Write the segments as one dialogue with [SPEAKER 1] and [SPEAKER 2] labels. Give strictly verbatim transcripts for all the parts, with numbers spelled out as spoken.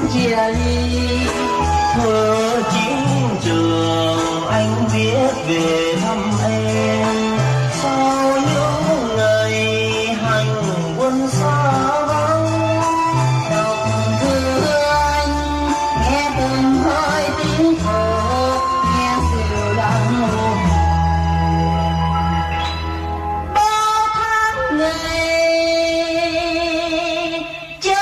[SPEAKER 1] chia ly.
[SPEAKER 2] Thơ chiến trường anh viết về thăm em, sau những ngày hành quân xa vắng.
[SPEAKER 1] Đồng thư anh nghe từng hơi tiếng thở, nghe dịu lặng hồn bao tháng ngày chờ.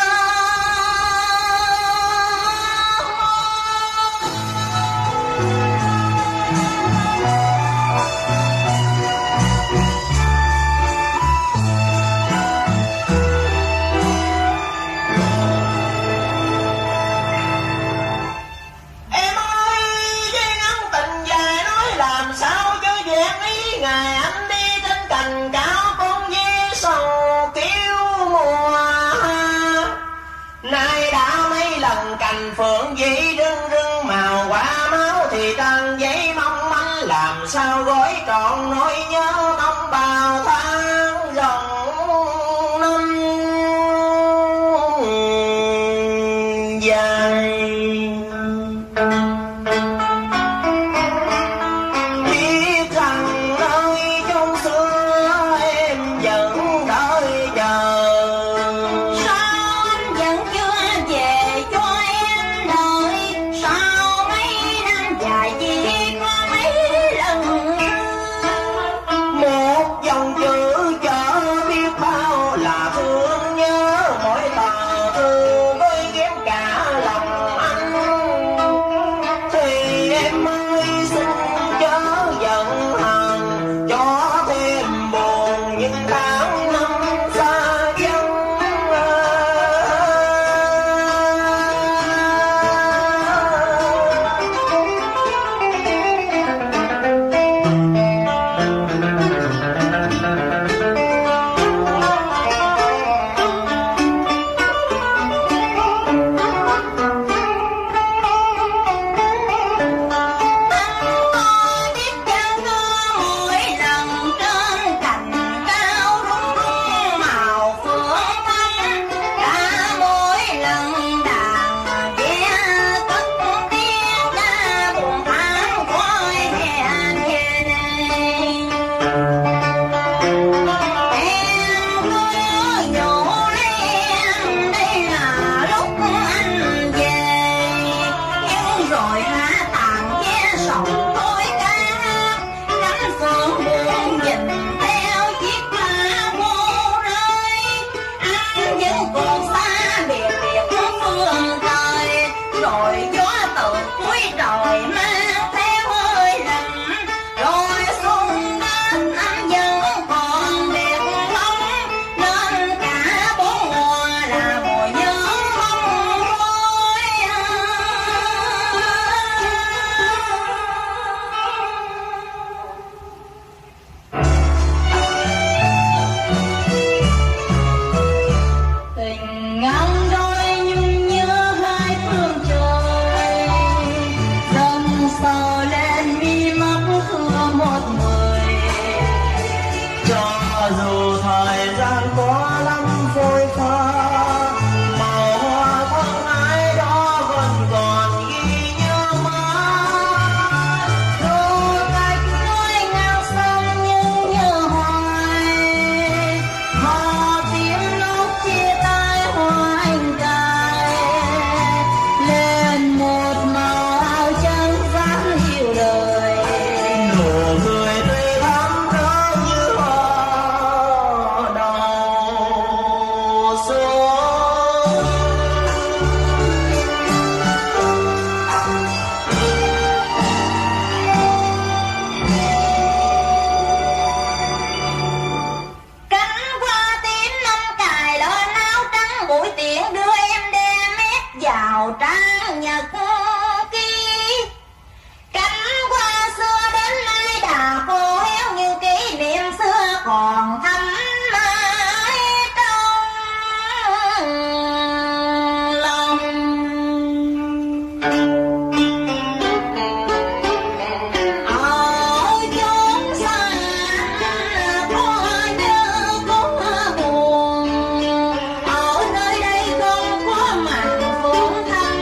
[SPEAKER 2] Em ơi, duyên ân tình dài nói làm sao cho vẹn ý. Ngày anh đi trên cành cao con ve sầu kêu mùa hoa. Nay đã mấy lần cành phượng dĩ rưng rưng màu quả máu thì tràn giấy mong manh. Làm sao gói trọn nỗi nhớ mong bao tháng rộng năm dài. Biết rằng nơi chốn xưa em vẫn đợi chờ.
[SPEAKER 1] Sao anh vẫn chưa về cho em đợi? Sao mấy năm dài chỉ có mấy lần?
[SPEAKER 2] Một dòng chữ chở biết bao là thương nhớ. Mỗi tờ thư với ghém cả lòng anh. Thì em ơi xin chớ giận hờn, cho thêm buồn những tháng năm xa vắng.
[SPEAKER 1] Tôi biết chân hương mỗi lần trên cành cao rung rung màu phượng thanh. Đã mỗi lần đàn ve cất tiếng ca buồn tháng khói hẹn về đây. Em cứ nhủ lấy em đây là lúc anh về. Nhưng rồi hả tàn che sầu tối ca, cánh phượng buồn nhìn theo chiếc lá vô rơi. Anh vẫn còn xa biệt biệt phương trời, rồi gió từ cuối trời mang theo hơi lạnh. Rồi xuân đến anh vẫn còn đẹp bóng, nên cả bốn mùa là mùa nhớ mong mỏi. Tình ngang đôi nhưng nhớ hai phương trời, dần sờ lên mi mắt thưa một người.
[SPEAKER 2] Cho dù thời gian có lắm phôi pha, màu hoa thân ái đó vẫn còn ghi nhớ mãi.
[SPEAKER 1] Dù cách nối ngang sông nhưng nhớ hoài, họ tiếng lúc chia tay hoa anh cài. Lên một màu áo trắng dáng hiểu đời,
[SPEAKER 2] Nụ cười tươi thắm thơ như hoa đầu xuân.
[SPEAKER 1] cánh hoa tím năm cài lên áo trắng, buổi tiễn đưa em đem mét vào trang nhật ký. Cánh hoa xưa đến nay đã khô héo, nhưng kỷ niệm xưa còn thắm mãi trong lòng. Ở chốn xa có nhớ có buồn, ở nơi đây không có màn phượng thanh.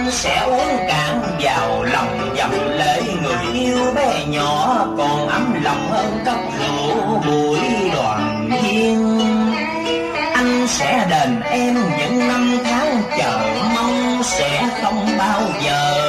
[SPEAKER 2] anh sẽ uống cạn vào lòng dầm lễ người yêu bé nhỏ, còn ấm lòng hơn cốc rượu buổi đoàn viên. Anh sẽ đền em những năm tháng chờ mong sẽ không bao giờ